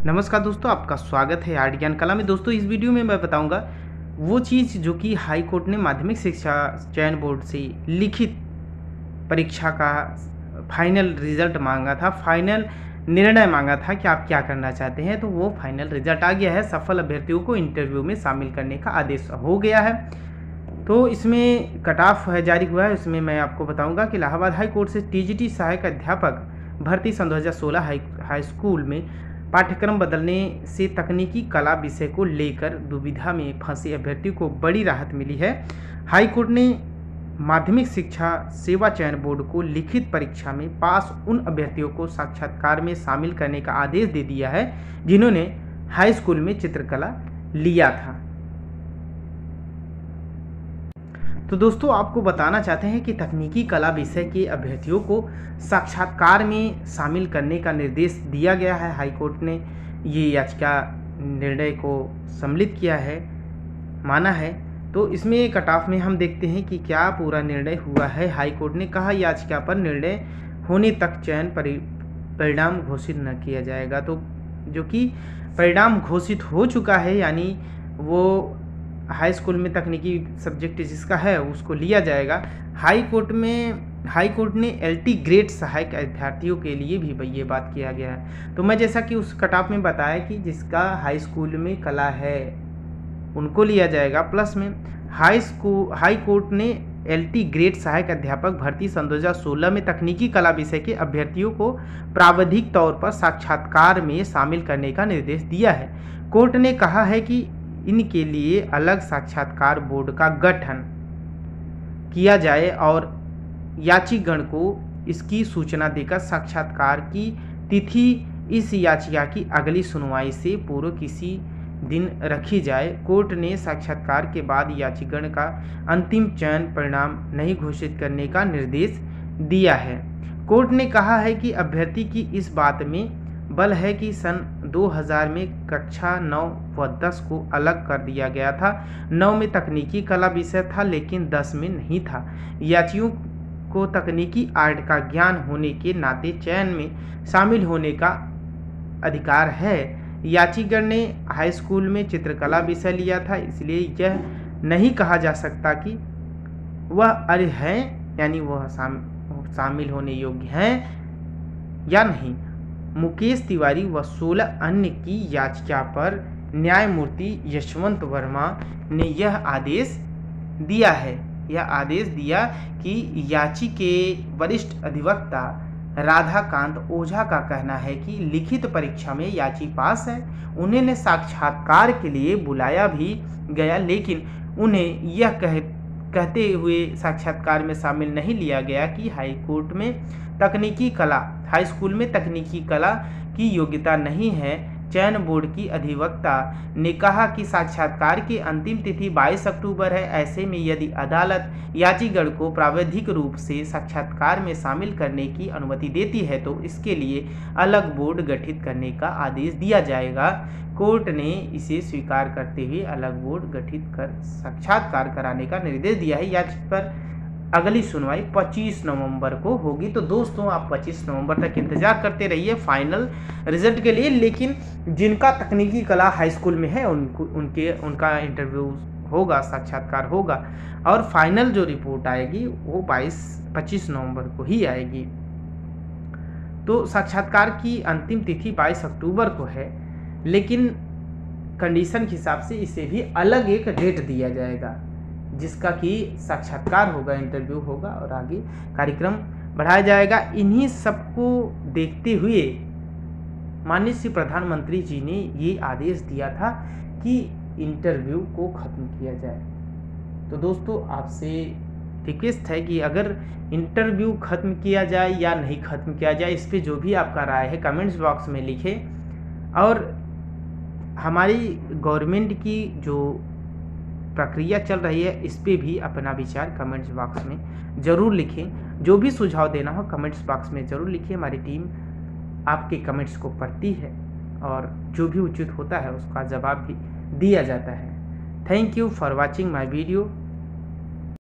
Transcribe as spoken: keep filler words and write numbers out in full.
नमस्कार दोस्तों, आपका स्वागत है आर्ट ज्ञान कला में। दोस्तों, इस वीडियो में मैं बताऊंगा वो चीज़ जो कि हाई कोर्ट ने माध्यमिक शिक्षा चयन बोर्ड से लिखित परीक्षा का फाइनल रिजल्ट मांगा था, फाइनल निर्णय मांगा था कि आप क्या करना चाहते हैं। तो वो फाइनल रिजल्ट आ गया है। सफल अभ्यर्थियों को इंटरव्यू में शामिल करने का आदेश हो गया है। तो इसमें कट ऑफ है जारी हुआ है। उसमें मैं आपको बताऊंगा कि इलाहाबाद हाई कोर्ट से टीजीटी सहायक अध्यापक भर्ती सन दो हज़ार सोलह हाई हाई स्कूल में पाठ्यक्रम बदलने से तकनीकी कला विषय को लेकर दुविधा में फंसे अभ्यर्थियों को बड़ी राहत मिली है। हाई कोर्ट ने माध्यमिक शिक्षा सेवा चयन बोर्ड को लिखित परीक्षा में पास उन अभ्यर्थियों को साक्षात्कार में शामिल करने का आदेश दे दिया है जिन्होंने हाई स्कूल में चित्रकला लिया था। तो दोस्तों, आपको बताना चाहते हैं कि तकनीकी कला विषय के अभ्यर्थियों को साक्षात्कार में शामिल करने का निर्देश दिया गया है। हाई कोर्ट ने ये याचिका निर्णय को सम्मिलित किया है, माना है। तो इसमें कट ऑफ में हम देखते हैं कि क्या पूरा निर्णय हुआ है। हाई कोर्ट ने कहा याचिका पर निर्णय होने तक चयन परिणाम घोषित न किया जाएगा। तो जो कि परिणाम घोषित हो चुका है, यानी वो हाई स्कूल में तकनीकी सब्जेक्ट जिसका है उसको लिया जाएगा। हाई कोर्ट में हाई कोर्ट ने एलटी ग्रेड सहायक अभ्यर्थियों के लिए भी ये बात किया गया है। तो मैं जैसा कि उस कट ऑफ में बताया कि जिसका हाई स्कूल में कला है उनको लिया जाएगा। प्लस में हाई स्कूल हाई कोर्ट ने एलटी ग्रेड सहायक अध्यापक भर्ती सन दो हज़ार सोलह में तकनीकी कला विषय के अभ्यर्थियों को प्रावधिक तौर पर साक्षात्कार में शामिल करने का निर्देश दिया है। कोर्ट ने कहा है कि इनके लिए अलग साक्षात्कार बोर्ड का गठन किया जाए और याचिकगण को इसकी सूचना देकर साक्षात्कार की तिथि इस याचिका की अगली सुनवाई से पूर्व किसी दिन रखी जाए। कोर्ट ने साक्षात्कार के बाद याचिकगण का अंतिम चयन परिणाम नहीं घोषित करने का निर्देश दिया है। कोर्ट ने कहा है कि अभ्यर्थी की इस बात में बल है कि सन दो हज़ार में कक्षा नौ व दस को अलग कर दिया गया था। नौ में तकनीकी कला विषय था लेकिन दस में नहीं था। याचियों को तकनीकी आर्ट का ज्ञान होने के नाते चयन में शामिल होने का अधिकार है। याचिकगण ने हाई स्कूल में चित्रकला विषय लिया था, इसलिए यह नहीं कहा जा सकता कि वह अर्ह हैं, यानी वह शामिल होने योग्य हैं या नहीं। मुकेश तिवारी व सोलह अन्य की याचिका पर न्यायमूर्ति यशवंत वर्मा ने यह आदेश दिया है यह आदेश दिया कि याची के वरिष्ठ अधिवक्ता राधाकांत ओझा का कहना है कि लिखित परीक्षा में याची पास है। उन्हें साक्षात्कार के लिए बुलाया भी गया, लेकिन उन्हें यह कह कहते हुए साक्षात्कार में शामिल नहीं लिया गया कि हाई कोर्ट में तकनीकी कला हाई स्कूल में तकनीकी कला की योग्यता नहीं है। चयन बोर्ड की अधिवक्ता ने कहा कि साक्षात्कार की अंतिम तिथि बाईस अक्टूबर है। ऐसे में यदि अदालत याचिकगण को प्रावधिक रूप से साक्षात्कार में शामिल करने की अनुमति देती है तो इसके लिए अलग बोर्ड गठित करने का आदेश दिया जाएगा। कोर्ट ने इसे स्वीकार करते हुए अलग बोर्ड गठित कर साक्षात्कार कराने का निर्देश दिया है। याचिका पर अगली सुनवाई पच्चीस नवंबर को होगी। तो दोस्तों, आप पच्चीस नवंबर तक इंतजार करते रहिए फाइनल रिजल्ट के लिए। लेकिन जिनका तकनीकी कला हाई स्कूल में है उनको उनके उनका इंटरव्यू होगा, साक्षात्कार होगा और फाइनल जो रिपोर्ट आएगी वो बाईस पच्चीस नवंबर को ही आएगी। तो साक्षात्कार की अंतिम तिथि बाईस अक्टूबर को है, लेकिन कंडीशन के हिसाब से इसे भी अलग एक डेट दिया जाएगा जिसका कि साक्षात्कार होगा, इंटरव्यू होगा और आगे कार्यक्रम बढ़ाया जाएगा। इन्हीं सबको देखते हुए माननीय श्री प्रधानमंत्री जी ने ये आदेश दिया था कि इंटरव्यू को ख़त्म किया जाए। तो दोस्तों, आपसे रिक्वेस्ट है कि अगर इंटरव्यू ख़त्म किया जाए या नहीं ख़त्म किया जाए, इस पर जो भी आपका राय है कमेंट्स बॉक्स में लिखें और हमारी गवर्नमेंट की जो प्रक्रिया चल रही है इस पे भी अपना विचार कमेंट्स बॉक्स में ज़रूर लिखें। जो भी सुझाव देना हो कमेंट्स बॉक्स में ज़रूर लिखिए। हमारी टीम आपके कमेंट्स को पढ़ती है और जो भी उचित होता है उसका जवाब भी दिया जाता है। Thank you for watching my video.